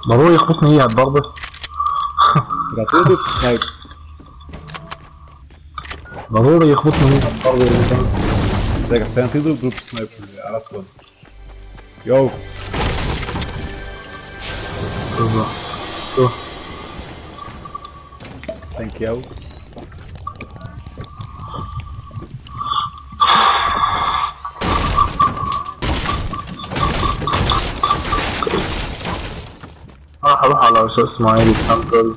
ضروري يخبطني هي على الضربة. راتودو سنايب. ضروري يخبطني هي على الضربة اللي كان. دقيقة عشان تضرب ضرب سنايب على طول. يو. ثانك يو. راح اروح على شو اسمه هيدي التمبل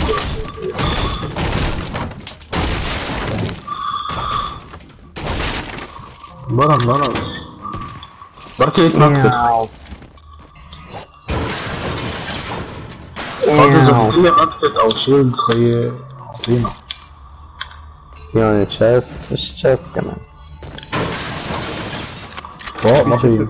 برا بركي يتنفذ. اذا بدي نفذ او شيلد خيي اعطينا. يعني تشيست فيش تشيست كمان. فوق ما في.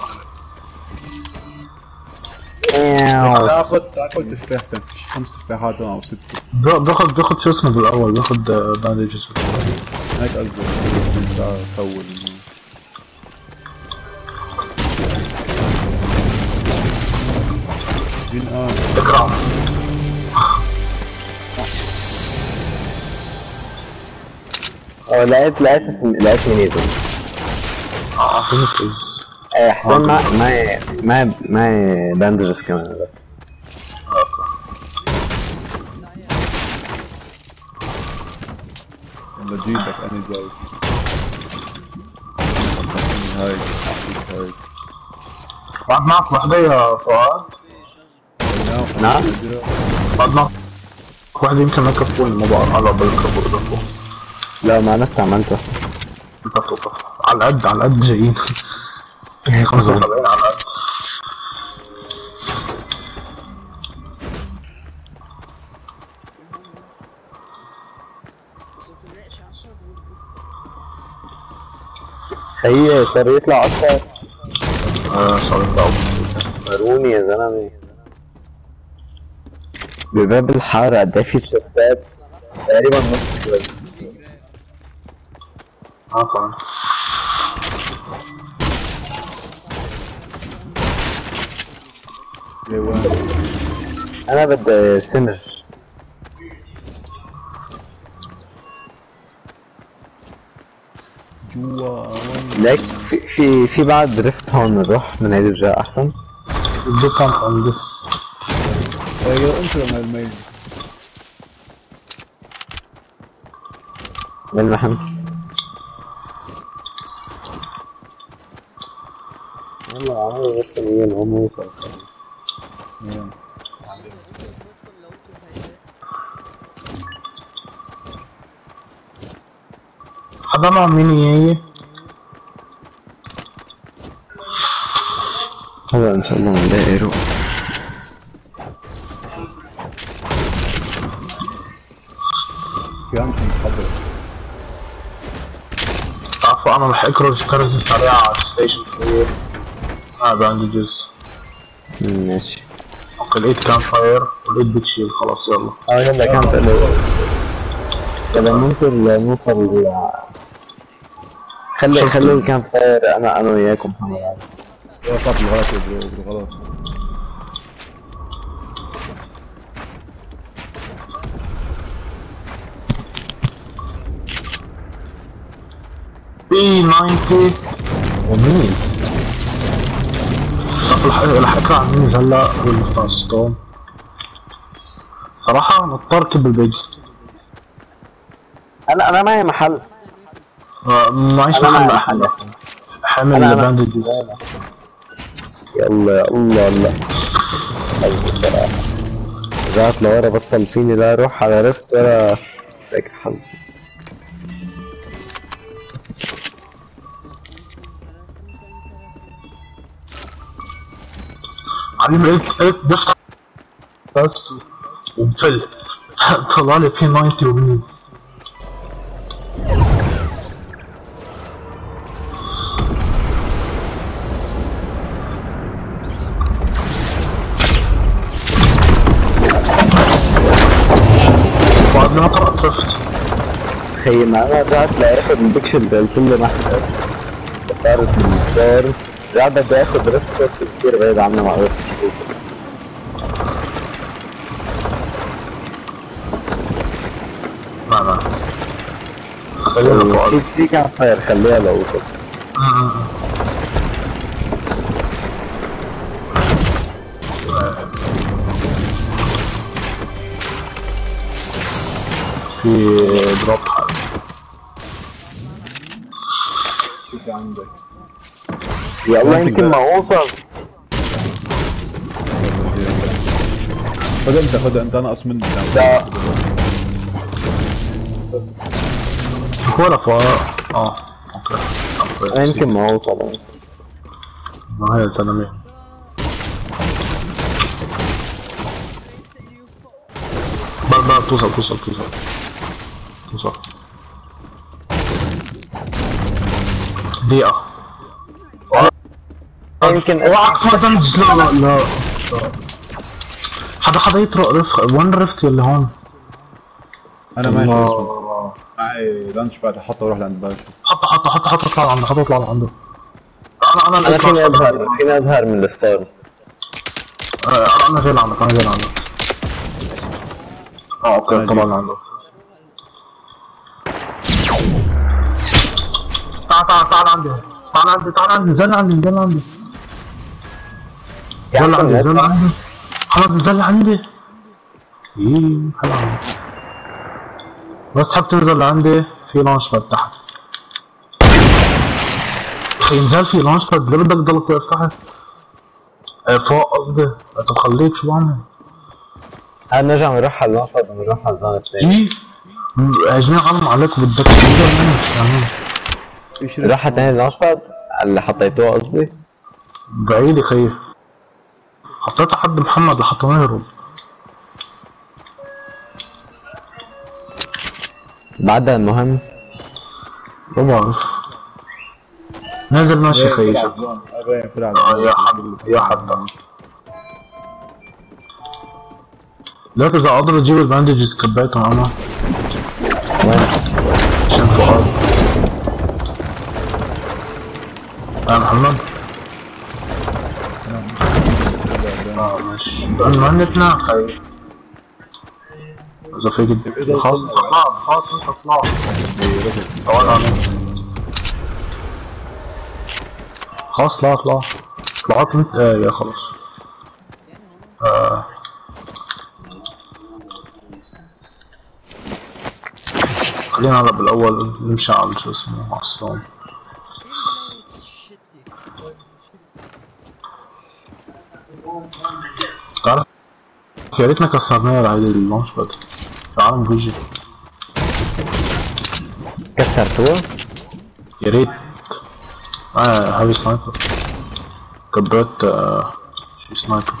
تاخذ تفاح فيش 5 تفاحات او 6. باخذ شو اسمه بالاول باخذ باندجز. هيك قصدي طول. اكرام لقيت منيزل. فهمت. حسين معي باندجز كمان. بجيبك انا جاي. هاي بعد معك وحدة يا فؤاد؟ نعم؟ بعد معك وحدة يمكن ما يكفوني، ما بعرف على بالكفو. لا ما انا استعملته. على القد جايين. 75 على القد. هي صار يطلع اكثر. صار يطلع مروني يا زلمه. بباب الحارة قد ايه في تشستات؟ تقريبا نص كيلو. طبعا. انا بدي سنج. جوا ليك في بعد ريفت هون نروح من هيدي الجهة احسن. بدي كم عندي. انت لما الميل بالمحن. والله عمري غبت مين هم يوصل. حدا مع ميني هي؟ هلا ان شاء الله نلاقي روح. في امشي محضر. عفوا انا رح اكرج كرزة سريعة على الستيشن كبير. باندجز. ماشي. اوكي لقيت كام فاير ولقيت بتشيل خلاص يلا. يلا كام تقلق. يلا ممكن نوصل خلي الكام فاير انا وياكم يا صاحبي غلط يا برو غلط. B90 وميز. رح اقرا عن ميز هلا والستون. صراحة مضطر كب البيج. انا معي محل. معيش محل حامل الباندجز. يلا الله رجعت لورا بطل فيني لا اروح على رفت ولا هيك حظ. علم قلت بس وبفل طلع لي بي 90 وميز. بعد ما قرأت رفت خي معنا رجعت لاخد البيكشن قلت له محتاج صارت من ستار رجعت بدي اخد رفت صرت كثير بعيد عنه مع رفت. لا خلينا فوق. في كام فاير خليها لو وصل. في دروب حق. شوف عندك. يلا يمكن ما اوصل. خد انت انقص مني. لا ولا فوق. اوكي. يمكن ما اوصل. ما هي الزلمة. بقى توصل. دقيقة. يمكن لا حدا يطرق رفق. وين الرفت اللي هون؟ انا ماشي اسمه. معي لانش بعد احطه واروح لعند باشا. حط اطلع عنده. انا فيني اظهر من الستار. انا غير عندك. اوكي طبعا عنده. تعال عندي. نزل عندي. خلاص نزل عندي. حلو عندي. بس تحب تنزل لعندي في لانش باد تحت. اخي نزل في لانش باد. ليه بدك تضلك واقف تحت؟ فوق قصدي. انت مخليك شو بعمل؟ نرجع نروح على اللانش باد ونروح على الزون الثاني. هجمين علم عليك وبدك تنزل منه. نروح على ثاني اللانش باد اللي حطيتوه قصدي. بعيد يا خيي. حطيت حد محمد لحتى ما يهرب. بعدها المهم ما بعرف. نازل ماشي خيي. يا حد لك اذا قدرت تجيب الباندجز كبيتهم انا. وين؟ عشان فؤاد. محمد. ماشي. ما هنتنا خيي. إذا فيك خلاص انت اطلع. خلاص طلع. طلعت انت. يا خلاص. خلينا هلا بالاول نمشي على شو اسمه اصلا. تعرف يا ريتنا كسرناها لعيد اللانش باد. تعال نجي. كسرتوه؟ يا ريت. هاي سنايبر. كبرت شي سنايبر.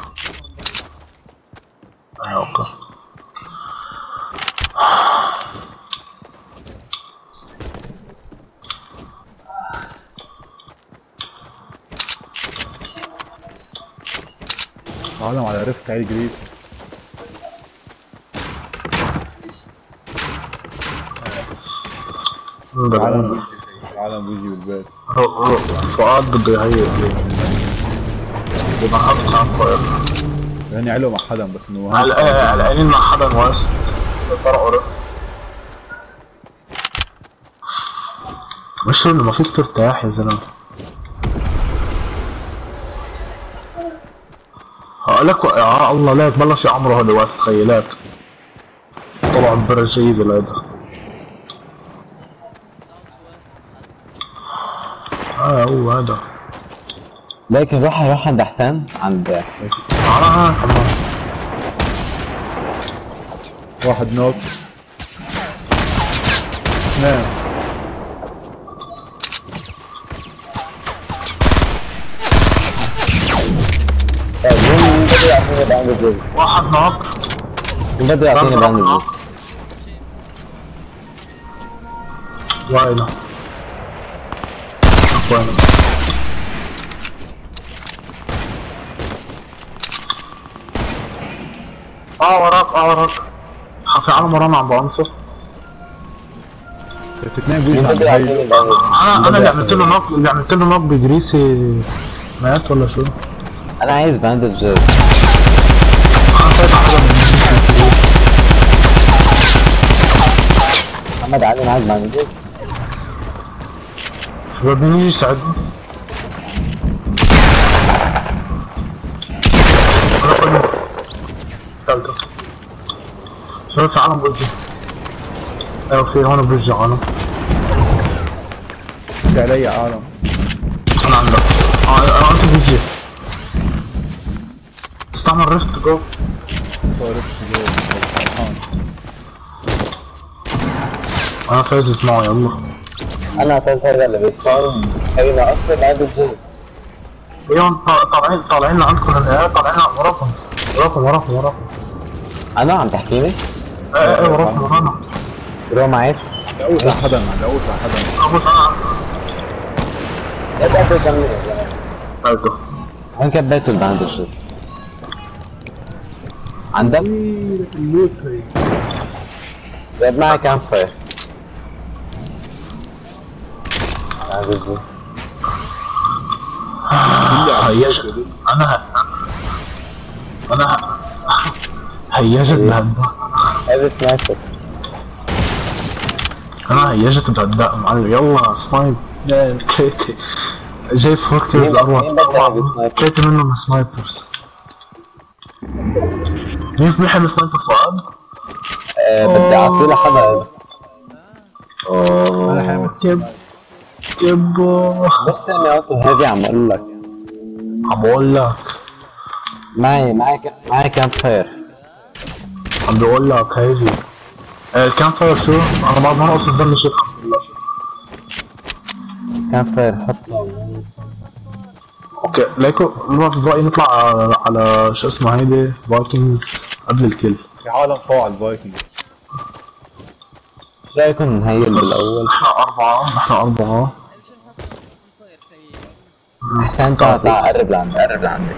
اوكي. عالم على رفت عيد جريس. العالم بيجي بالبيت. فؤاد بده يهيئ. بده حط عفوا. يعني علو مع حدا بس انه علقانين مع حدا واس. طرقوا رفت. مش انه ما فيك ترتاح يا زلمه. هقولك الله ليك بلش يعمروا هول واس. تخيلات طلعوا برا جيدة لهذا. هو هذا. لكن روح عند حسام. عند واحد نوك. اثنين. بدي يعطيني باندجز. واحد نوك. بدي يعطيني باندجز. وينه؟ وراك. في عالم ورانا عم بعنصر. الاثنين بيجوا عند بدي هاي. يعطيني باندجز. انا اللي عملت له نوك بجريسي. مات ولا شو؟ انا عايز باندجز. محمد علي معاك بندج. شباب مين يجي يساعدني؟ تعال شباب في عالم برجي. ايوه في هون برجي عالم. انت علي عالم. انا عندك. انا انت برجي. استعمل ريفت جو. انا فايز اسمعوا يلا. انا كنت هذا اللي بيسمعوا خينا اصلا ما عنده جهاز. ايوه طالعين لعندكم طالعين وراكم. انا عم تحكيني؟ ايه ورانا. روح معيش؟ دقوس على حدا ابوس انا لا تقدر تكمل يا زلمه. ايوه وين كبيتوا الباندجز؟ عندك؟ جاب معي كام فاير. هيجت انا هيجت بهداء. هذا سنايبر. انا هيجت بهداء معلم. يلا سنايب كيتي جاي فوركرز اروع. كيتي منه من سنايبرز. مين بيحب سنايبر فؤاد؟ بدي اعطيه لحدا. انا حامد يبو بس سامي اوتو هيفي عم اقول لك. معي كام فاير. عم بقول لك هيجي كام فاير شو؟ انا بعد مرة اصلا دمي شيء الحمد لله. كام فاير حط. اوكي ليكو ما في رأيي نطلع على شو اسمه هيدي فايكنجز قبل الكل. في عالم فوق على الفايكنج. ايش رايكم نهيل بالاول؟ احنا أربعة. احسن تعال قرب لعندي.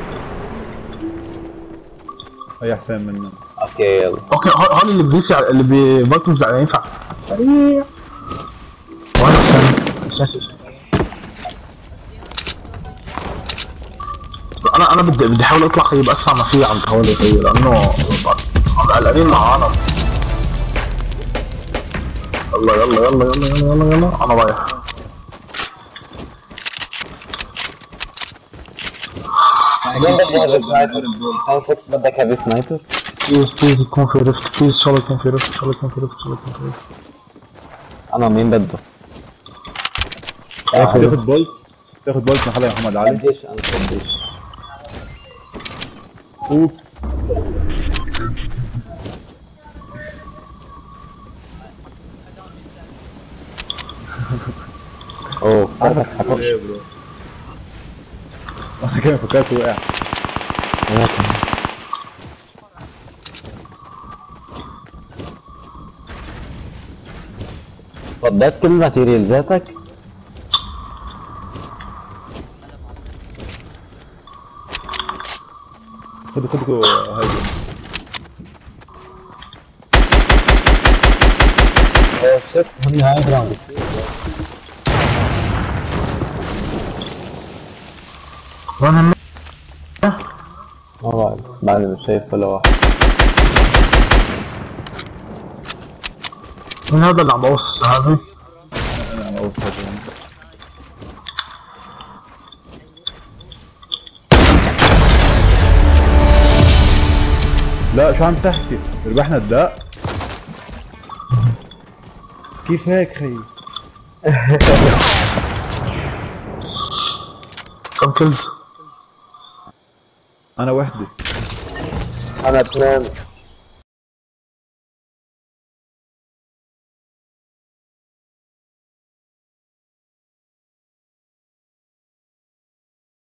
هي احسن منه. اوكي يلا. اوكي هون اللي بيسع اللي بفايكنجز يعني ينفع سريع. وانا انا بدي احاول اطلع خيب اسرع ما في عن هولي خيب لانه عم قلقانين معانا. يلا انا رايح. مين بدك هذا سنايبر؟ ساين 6 بدك هذا سنايبر؟ بليز يكون في ريفت. بليز ان شاء الله يكون في ريفت. انا مين بده؟ تاخد بولت محل يا محمد علي. بديش انا بديش. اوبس. اوه ايه برو. انا كده فكرت وقع. فضيت كل ماتيريالزاتك؟ خدوا هاي. اوه شيت هن هاي جراوند. وين هم؟ ما بعرف بعدني مش شايف ولا واحد. من هذا اللي عم بوصل هذا؟ انا عم اوصل. لا شو عم تحكي؟ ربحنا الداء؟ كيف هيك خيي؟ كم كلز؟ انا وحدي. انا اثنين.